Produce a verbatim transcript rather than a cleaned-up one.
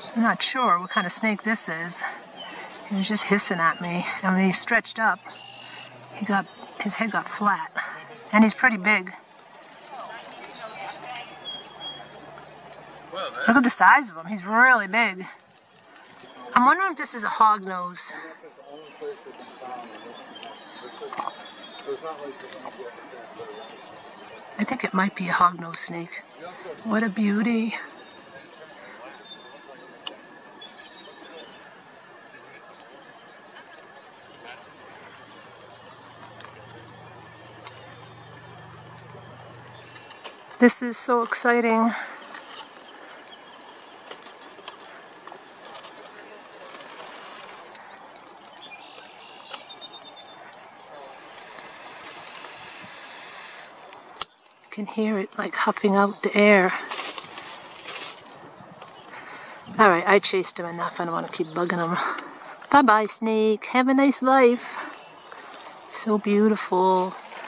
I'm not sure what kind of snake this is. He was just hissing at me, and when he stretched up, he got his head got flat, and he's pretty big. Look at the size of him. He's really big. I'm wondering if this is a hog-nosed. I think it might be a hog-nosed snake. What a beauty. This is so exciting. You can hear it like huffing out the air. Alright, I chased him enough. I don't want to keep bugging him. Bye bye, snake. Have a nice life. So beautiful.